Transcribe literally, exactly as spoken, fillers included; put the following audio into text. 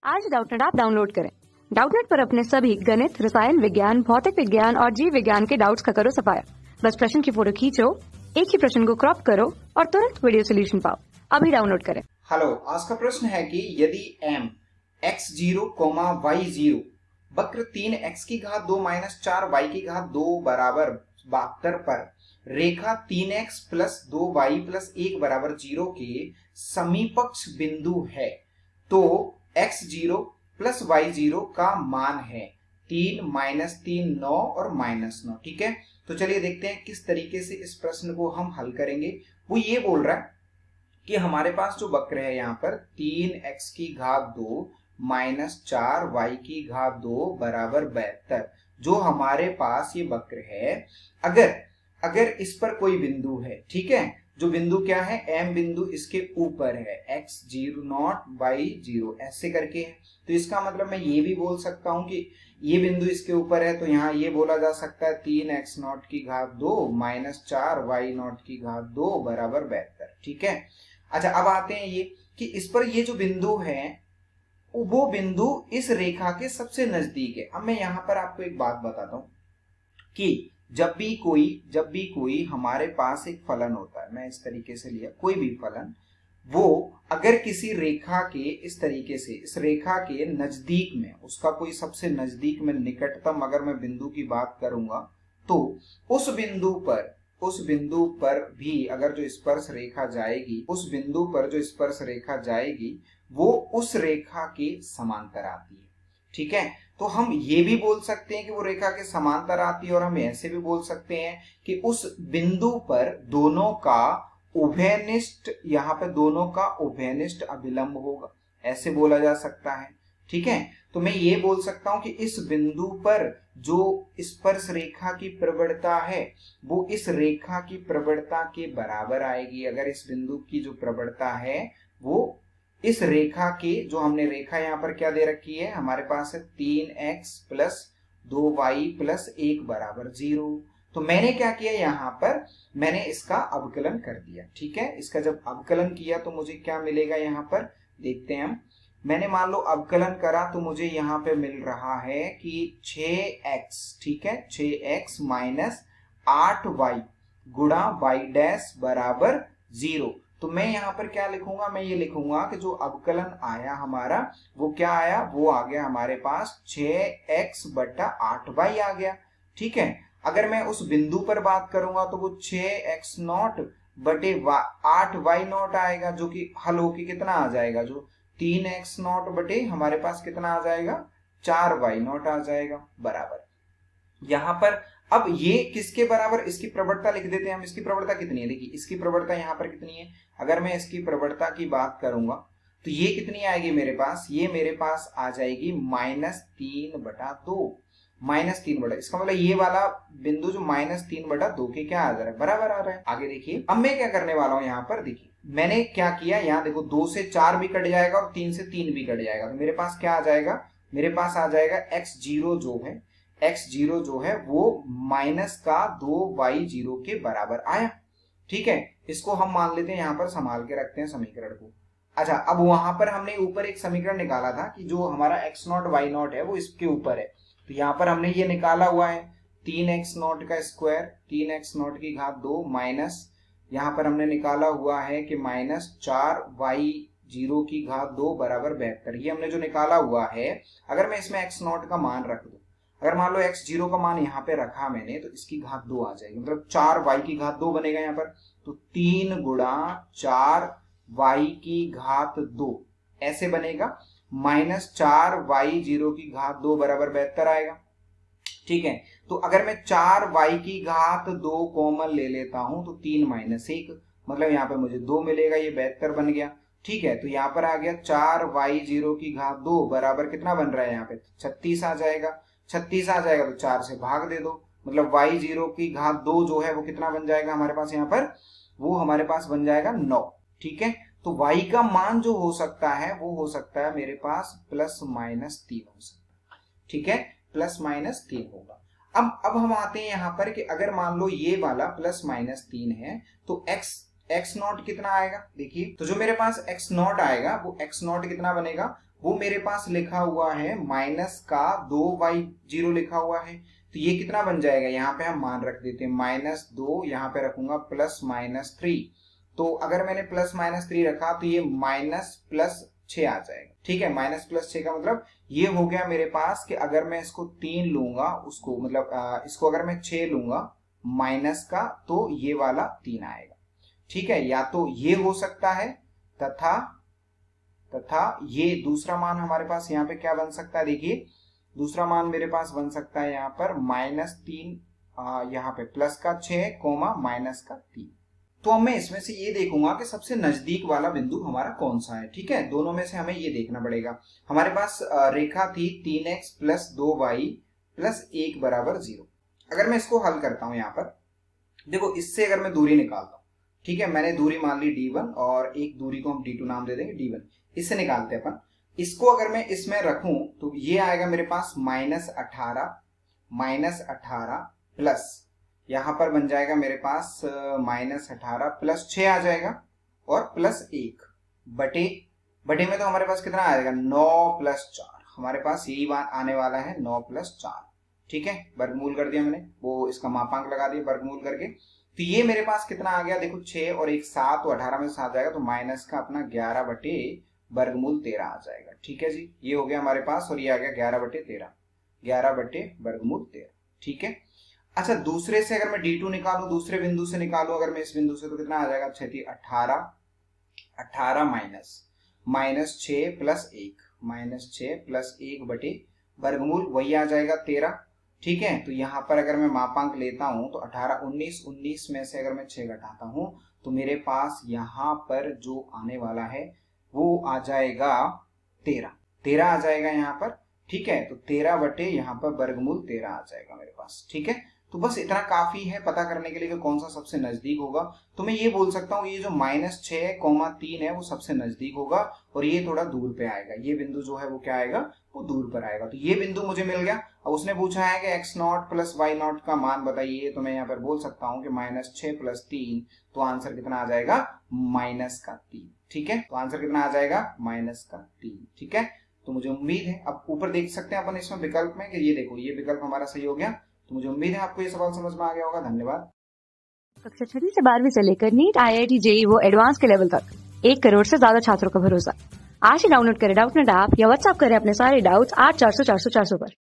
आज Doubtnut app download करें। Doubtnut पर अपने सभी गणित, रसायन विज्ञान, भौतिक विज्ञान और जीव विज्ञान के डाउट्स का करो सफाया। बस प्रश्न की फोटो खींचो, एक ही प्रश्न को क्रॉप करो और तुरंत वीडियो सोल्यूशन पाओ। अभी डाउनलोड करें। हेलो, आज का प्रश्न है कि यदि m X zero comma Y zero वक्र तीन एक्स की घात दो माइनस चार वाई की घात दो बराबर बहत्तर पर रेखा तीन एक्स प्लस दो वाई प्लस एक बराबर जीरो के समीपक्ष बिंदु है, तो X zero plus Y zero का मान है तीन माइनस तीन नौ और माइनस नौ। ठीक है, तो चलिए देखते हैं किस तरीके से इस प्रश्न को हम हल करेंगे। वो ये बोल रहा है कि हमारे पास जो वक्र है यहाँ पर तीन एक्स की घात दो माइनस चार वाई की घात दो बराबर बहत्तर, जो हमारे पास ये वक्र है, अगर अगर इस पर कोई बिंदु है, ठीक है, जो बिंदु क्या है, एम बिंदु इसके ऊपर है, X zero naught Y zero ऐसे करके है, तो इसका मतलब मैं ये भी बोल सकता हूं कि ये बिंदु इसके ऊपर है, तो यहाँ ये बोला जा सकता है तीन एक्स नॉट की घात दो माइनस चार वाई नॉट की घात दो बराबर बहत्तर। ठीक है, अच्छा अब आते हैं ये कि इस पर ये जो बिंदु है वो बिंदु इस रेखा के सबसे नजदीक है। अब मैं यहाँ पर आपको एक बात बताता हूं कि जब भी कोई जब भी कोई हमारे पास एक फलन होता है, मैं इस तरीके से लिया कोई भी फलन, वो अगर किसी रेखा के इस तरीके से इस रेखा के नजदीक में उसका कोई सबसे नजदीक में निकटतम अगर मैं बिंदु की बात करूंगा, तो उस बिंदु पर उस बिंदु पर भी अगर जो स्पर्श रेखा जाएगी उस बिंदु पर जो स्पर्श रेखा जाएगी वो उस रेखा के समांतर आती है। ठीक है, तो हम ये भी बोल सकते हैं कि वो रेखा के समांतर आती है, और हम ऐसे भी बोल सकते हैं कि उस बिंदु पर दोनों का उभयनिष्ठ यहाँ पे दोनों का उभयनिष्ठ अभिलंब होगा, ऐसे बोला जा सकता है। ठीक है, तो मैं ये बोल सकता हूं कि इस बिंदु पर जो स्पर्श रेखा की प्रवणता है वो इस रेखा की प्रवणता के बराबर आएगी। अगर इस बिंदु की जो प्रवणता है वो इस रेखा के, जो हमने रेखा यहाँ पर क्या दे रखी है, हमारे पास है तीन एक्स प्लस दो वाई प्लस एक बराबर जीरो, तो मैंने क्या किया यहाँ पर, मैंने इसका अवकलन कर दिया। ठीक है, इसका जब अवकलन किया तो मुझे क्या मिलेगा, यहाँ पर देखते हैं हम, मैंने मान लो अवकलन करा तो मुझे यहाँ पे मिल रहा है कि छह एक्स, ठीक है, छह एक्स माइनस आठ वाई गुणा वाई डैश बराबर जीरो। तो मैं यहाँ पर क्या लिखूंगा, मैं ये लिखूंगा कि जो अवकलन आया हमारा वो क्या आया, वो आ गया हमारे पास छह एक्स बटा आठ वाई आ गया। ठीक है, अगर मैं उस बिंदु पर बात करूंगा तो वो छह एक्स नॉट बटे आठ वाई नॉट आएगा, जो कि हल होके कितना आ जाएगा, जो तीन एक्स नॉट बटे हमारे पास कितना आ जाएगा, चार वाई नॉट आ जाएगा बराबर। यहाँ पर अब ये किसके बराबर, इसकी प्रवणता लिख देते हैं हम। इसकी प्रवणता कितनी है, देखिए इसकी प्रवणता यहाँ पर कितनी है, अगर मैं इसकी प्रवणता की बात करूंगा तो ये कितनी आएगी मेरे पास, ये मेरे पास आ जाएगी माइनस तीन बटा दो, माइनस तीन बटा, इसका मतलब ये वाला बिंदु जो माइनस तीन बटा दो के क्या आ जा रहा है, बराबर आ रहा है। आगे देखिए, अब मैं क्या करने वाला हूं यहाँ पर, देखिए मैंने क्या किया, यहाँ देखो दो से चार भी कट जाएगा और तीन से तीन भी कट जाएगा, तो मेरे पास क्या आ जाएगा, मेरे पास आ जाएगा एक्स जीरो जो है एक्स जीरो जो है वो माइनस का दो वाई जीरो के बराबर आया। ठीक है, इसको हम मान लेते हैं, यहाँ पर संभाल के रखते हैं समीकरण को। अच्छा, अब वहां पर हमने ऊपर एक समीकरण निकाला था कि जो हमारा एक्स नॉट वाई नॉट है वो इसके ऊपर है, तो यहाँ पर हमने ये निकाला हुआ है तीन एक्स नॉट का स्क्वायर, तीन एक्स नॉट की घात दो माइनस यहाँ पर हमने निकाला हुआ है कि माइनस चार वाई जीरो की घात दो बराबर बहत्तर। ये हमने जो निकाला हुआ है, अगर मैं इसमें एक्स नॉट का मान रख दूं, अगर मान लो एक्स जीरो का मान यहाँ पे रखा मैंने, तो इसकी घात दो आ जाएगी, मतलब चार वाई की घात दो बनेगा यहाँ पर, तो तीन गुणा चार वाई की घात दो ऐसे बनेगा, माइनस चार वाई जीरो की घात दो बराबर बहत्तर आएगा। ठीक है, तो अगर मैं चार वाई की घात दो कॉमन ले लेता हूं तो तीन माइनस एक, मतलब यहाँ पे मुझे दो मिलेगा, ये बहत्तर बन गया। ठीक है, तो यहाँ पर आ गया चार वाई जीरो की घात दो बराबर कितना बन रहा है, यहाँ पे छत्तीस आ जाएगा, छत्तीस आ जाएगा तो चार से भाग दे दो, मतलब वाई जीरो की घात दो जो है वो कितना बन जाएगा हमारे पास, यहाँ पर वो हमारे पास बन जाएगा नौ। ठीक है, तो वाई का मान जो हो सकता है वो हो सकता है मेरे पास प्लस माइनस तीन हो सकता है। ठीक है, प्लस माइनस तीन होगा। अब अब हम आते हैं यहाँ पर कि अगर मान लो ये वाला प्लस माइनस तीन है तो एक्स एक्स नॉट कितना आएगा, देखिए तो जो मेरे पास एक्स नॉट आएगा वो एक्स नॉट कितना बनेगा, वो मेरे पास लिखा हुआ है माइनस का दो बाई जीरो लिखा हुआ है, तो ये कितना बन जाएगा, यहाँ पे हम मान रख देते हैं माइनस दो, यहाँ पे रखूंगा प्लस माइनस थ्री। तो अगर मैंने प्लस माइनस थ्री रखा तो ये माइनस प्लस छह आ जाएगा। ठीक है, माइनस प्लस छह का मतलब ये हो गया मेरे पास कि अगर मैं इसको तीन लूंगा, उसको मतलब आ, इसको अगर मैं छह लूंगा माइनस का, तो ये वाला तीन आएगा। ठीक है, या तो ये हो सकता है तथा तथा ये दूसरा मान हमारे पास यहाँ पे क्या बन सकता है, देखिए दूसरा मान मेरे पास बन सकता है यहाँ पर माइनस तीन, यहाँ पे प्लस का छह कोमा माइनस का तीन। तो अब मैं इसमें से ये देखूंगा कि सबसे नजदीक वाला बिंदु हमारा कौन सा है। ठीक है, दोनों में से हमें ये देखना पड़ेगा। हमारे पास रेखा थी तीन एक्स प्लस दो वाई प्लस एक बराबर जीरो। अगर मैं इसको हल करता हूं, यहाँ पर देखो, इससे अगर मैं दूरी निकालता हूं, ठीक है, मैंने दूरी मान ली डी वन और एक दूरी को हम डी टू नाम दे देंगे डी वन। इससे निकालते हैं अपन। इसको अगर मैं इसमें रखूं तो ये आएगा मेरे पास माइनस अठारह माइनस अठारह प्लस यहां पर बन जाएगा मेरे पास माइनस अठारह प्लस छह आ जाएगा और प्लस एक बटे बटे में तो हमारे पास कितना आ जाएगा, नौ प्लस चार। हमारे पास यही बात आने वाला है, नौ प्लस चार। ठीक है, वर्गमूल कर दिया मैंने, वो इसका मापांक लगा दिया वर्गमूल करके। तो ये मेरे पास कितना आ गया, देखो छह और एक सात, तो अठारह में सात जाएगा, तो माइनस का अपना ग्यारह बटे वर्गमूल तेरह आ जाएगा। ठीक है जी, ये हो गया हमारे पास, और ये आ गया ग्यारह बटे तेरह, ग्यारह बटे वर्गमूल तेरह। ठीक है, अच्छा दूसरे से अगर मैं डी टू निकालू, दूसरे बिंदु से निकालू अगर मैं इस बिंदु से, तो कितना आ जाएगा, छठी अठारह अठारह माइनस माइनस छह प्लस एक माइनस छह प्लस एक बटे वर्गमूल वही आ जाएगा तेरह। ठीक है, तो यहाँ पर अगर मैं मापांक लेता हूं तो अठारह उन्नीस, उन्नीस में से अगर मैं छह घटाता हूं तो मेरे पास यहाँ पर जो आने वाला है वो आ जाएगा तेरह, तेरह आ जाएगा यहाँ पर। ठीक है, तो तेरह बटे यहाँ पर वर्गमूल तेरह आ जाएगा मेरे पास। ठीक है, तो बस इतना काफी है पता करने के लिए कि कौन सा सबसे नजदीक होगा। तो मैं ये बोल सकता हूँ ये जो माइनस छह कोमा तीन है वो सबसे नजदीक होगा, और ये थोड़ा दूर पे आएगा। ये बिंदु जो है वो क्या आएगा, वो दूर पर आएगा। तो ये बिंदु मुझे मिल गया। अब उसने पूछा है कि X naught plus Y naught का मान बताइए, तो मैं यहाँ पर बोल सकता हूँ कि माइनस छह प्लस तीन, तो आंसर कितना आ जाएगा, माइनस का तीन। ठीक है, तो आंसर कितना आ जाएगा, माइनस का तीन। ठीक है, तो मुझे उम्मीद है, अब ऊपर देख सकते हैं अपन इसमें विकल्प में कि ये देखो ये विकल्प हमारा सही हो गया। तो मुझे उम्मीद है आपको ये सवाल समझ में आ गया होगा। धन्यवाद। कक्षा छठी से बारहवीं से लेकर NEET, IIT, JEE वो एडवांस के लेवल तक एक करोड़ से ज्यादा छात्रों का भरोसा। आज ही डाउनलोड करें डाउटनेट ऐप या व्हाट्सएप करें अपने सारे डाउट्स आठ चार सौ चार सौ चार सौ पर।